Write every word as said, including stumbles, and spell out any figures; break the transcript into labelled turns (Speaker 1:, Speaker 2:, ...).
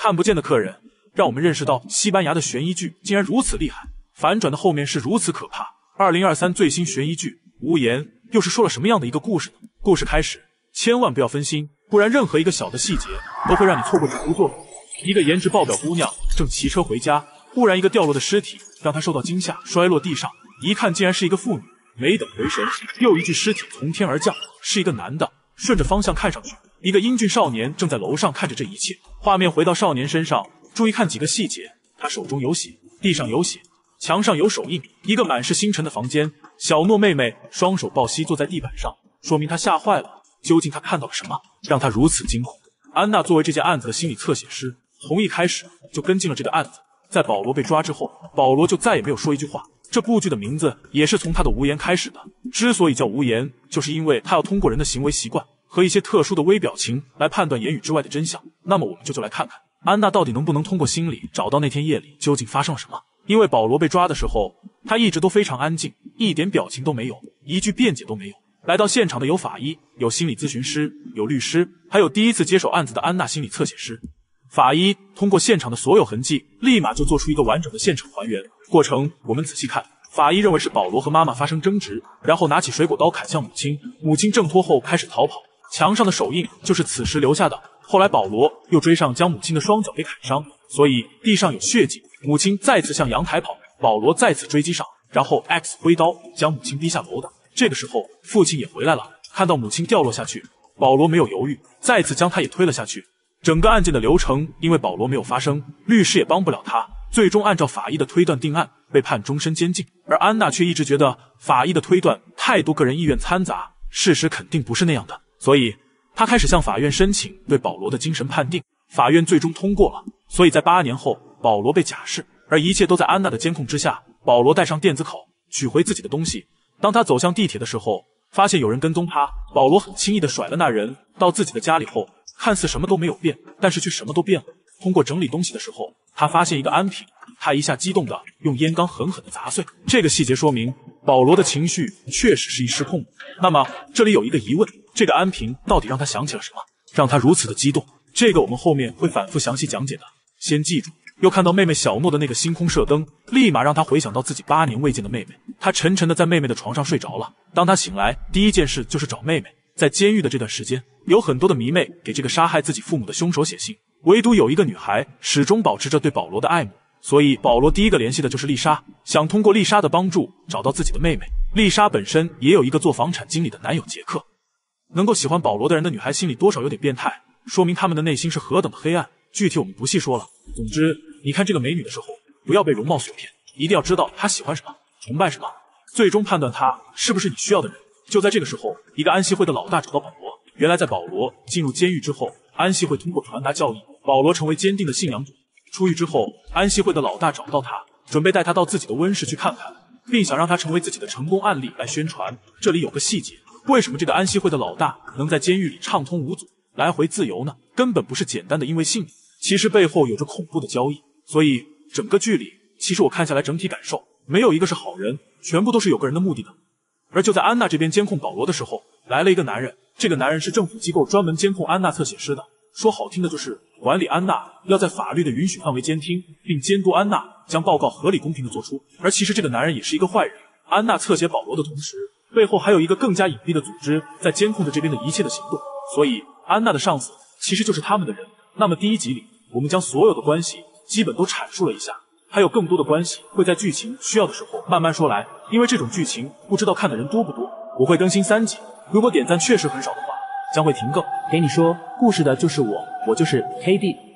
Speaker 1: 看不见的客人，让我们认识到西班牙的悬疑剧竟然如此厉害，反转的后面是如此可怕。二零二三最新悬疑剧《无言》又是说了什么样的一个故事呢？故事开始，千万不要分心，不然任何一个小的细节都会让你错过这部作品。一个颜值爆表姑娘正骑车回家，忽然一个掉落的尸体让她受到惊吓，摔落地上，一看竟然是一个妇女。没等回神，又一具尸体从天而降，是一个男的。顺着方向看上去，一个英俊少年正在楼上看着这一切。画面回到少年身上，注意看几个细节，他手中有血，地上有血，墙上有手印。一个满是星辰的房间，小诺妹妹双手抱膝坐在地板上，说明她吓坏了。究竟她看到了什么，让她如此惊恐？安娜作为这件案子的心理侧写师，从一开始就跟进了这个案子。在保罗被抓之后，保罗就再也没有说一句话。这部剧的名字也是从他的无言开始的。之所以叫无言，就是因为他要通过人的行为习惯和一些特殊的微表情来判断言语之外的真相。那么我们就就来看看安娜到底能不能通过心理找到那天夜里究竟发生了什么。因为保罗被抓的时候，他一直都非常安静，一点表情都没有，一句辩解都没有。来到现场的有法医，有心理咨询师，有律师，还有第一次接手案子的安娜心理侧写师。法医通过现场的所有痕迹，立马就做出一个完整的现场还原。过程我们仔细看，法医认为是保罗和妈妈发生争执，然后拿起水果刀砍向母亲，母亲挣脱后开始逃跑，墙上的手印就是此时留下的。后来保罗又追上将母亲的双脚给砍伤，所以地上有血迹。母亲再次向阳台跑，保罗再次追击上，然后 X 挥刀将母亲逼下楼的。这个时候父亲也回来了，看到母亲掉落下去，保罗没有犹豫，再次将她也推了下去。整个案件的流程因为保罗没有发声，律师也帮不了他，最终按照法医的推断定案，被判终身监禁。而安娜却一直觉得法医的推断太多个人意愿掺杂，事实肯定不是那样的，所以她开始向法院申请对保罗的精神判定。法院最终通过了，所以在八年后保罗被假释，而一切都在安娜的监控之下。保罗带上电子口取回自己的东西，当他走向地铁的时候，发现有人跟踪他，保罗很轻易地甩了那人。到自己的家里后，看似什么都没有变，但是却什么都变了。通过整理东西的时候，他发现一个安瓶，他一下激动的用烟缸狠狠地砸碎。这个细节说明保罗的情绪确实是一失控的。那么这里有一个疑问，这个安瓶到底让他想起了什么，让他如此的激动？这个我们后面会反复详细讲解的。先记住，又看到妹妹小诺的那个星空射灯，立马让他回想到自己八年未见的妹妹。他沉沉的在妹妹的床上睡着了。当他醒来，第一件事就是找妹妹。在监狱的这段时间，有很多的迷妹给这个杀害自己父母的凶手写信，唯独有一个女孩始终保持着对保罗的爱慕，所以保罗第一个联系的就是丽莎，想通过丽莎的帮助找到自己的妹妹。丽莎本身也有一个做房产经理的男友杰克。能够喜欢保罗的人的女孩心里多少有点变态，说明他们的内心是何等的黑暗，具体我们不细说了。总之，你看这个美女的时候，不要被容貌所骗，一定要知道她喜欢什么，崇拜什么，最终判断她是不是你需要的人。就在这个时候，一个安息会的老大找到保罗。原来在保罗进入监狱之后，安息会通过传达教义，保罗成为坚定的信仰者。出狱之后，安息会的老大找到他，准备带他到自己的温室去看看，并想让他成为自己的成功案例来宣传。这里有个细节，为什么这个安息会的老大能在监狱里畅通无阻，来回自由呢？根本不是简单的因为信念，其实背后有着恐怖的交易。所以整个剧里，其实我看下来整体感受，没有一个是好人，全部都是有个人的目的的。而就在安娜这边监控保罗的时候，来了一个男人。这个男人是政府机构专门监控安娜侧写师的，说好听的就是管理安娜，要在法律的允许范围监听，并监督安娜将报告合理公平的做出。而其实这个男人也是一个坏人。安娜侧写保罗的同时，背后还有一个更加隐蔽的组织在监控着这边的一切的行动，所以安娜的上司其实就是他们的人。那么第一集里，我们将所有的关系基本都阐述了一下，还有更多的关系会在剧情需要的时候慢慢说来，因为这种剧情不知道看的人多不多。我会更新三集，如果点赞确实很少的话，将会停更。给你说故事的就是我，我就是 K D。